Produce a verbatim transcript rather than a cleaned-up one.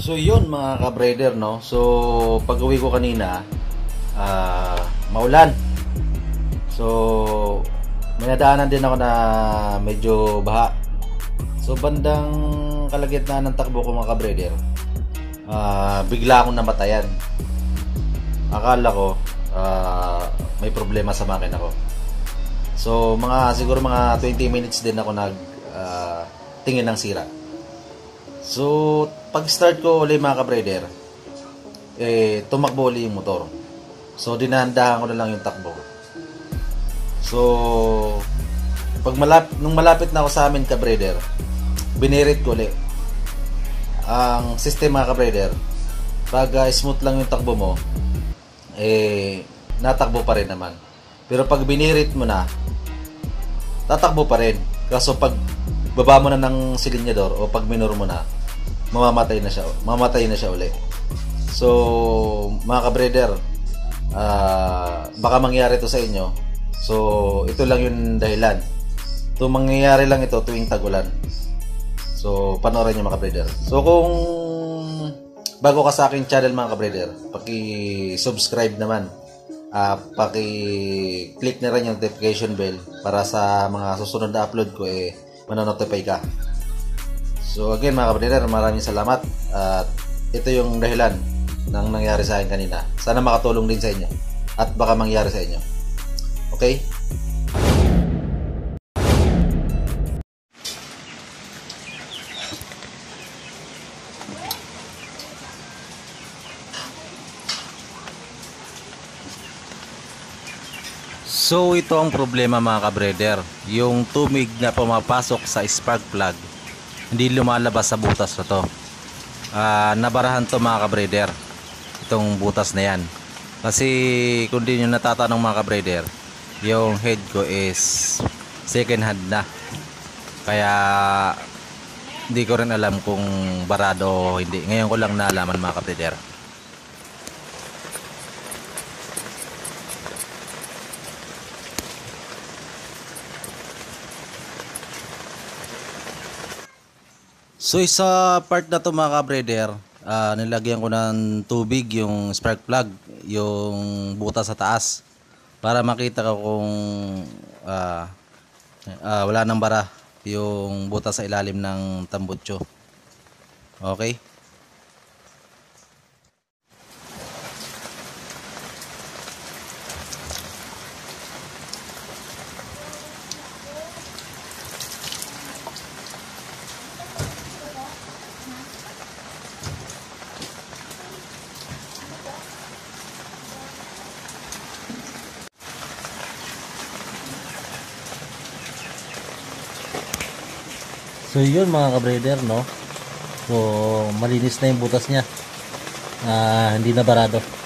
So yun mga ka-brother, no. So pag uwi ko kanina, uh, maulan. So may nadaanan din ako na medyo baha. So bandang kalagitnaan ng takbo ko mga ka-brother, uh, bigla akong namatayan. Akala ko uh, may problema sa makina ko. So mga siguro mga twenty minutes din ako nag uh, tingin ng sira. So pag start ko ulit mga ka-brother, eh tumakbo ulit yung motor. So dinahandahan ko na lang yung takbo. So pag malapit, nung malapit na ako sa amin ka-brother, binirit ko ulit. Ang system mga ka-brother, pag uh, smooth lang yung takbo mo, eh natakbo pa rin naman. Pero pag binirit mo na, tatakbo pa rin. Kaso pag baba mo na ng silinyador o pag minor mo na, mamamatay na siya, mamamatay na siya uli. So mga ka-brother, uh, baka mangyari to sa inyo. So ito lang yung dahilan. So mangyayari lang ito tuwing tag-ulan. So panoorin niyo mga ka-brother. So kung bago ka sa aking channel mga ka-brother, paki-subscribe naman. Uh, paki-click na rin yung notification bell para sa mga susunod na upload ko eh manonotify ka. So again mga ka-brother, maraming salamat at ito yung dahilan ng nangyari sa akin kanina. Sana makatulong din sa inyo at baka mangyari sa inyo. Okay? So ito ang problema mga ka-brother, yung tumig na pumapasok sa spark plug hindi lumalabas sa butas na to. Uh, nabarahan to mga ka-brother, itong butas na yan. Kasi kung di nyo natatanong mga ka-brother, yung head ko is second hand na, kaya hindi ko rin alam kung barado o hindi. Ngayon ko lang nalaman mga ka-brother. So sa part na to mga ka-brother, uh, nilagyan ko ng tubig yung spark plug, yung butas sa taas, para makita ko kung uh, uh, wala nang bara yung butas sa ilalim ng tambutso. Okay? So yun mga ka-brother, no. So malinis na yung butas niya. Uh, hindi na barado.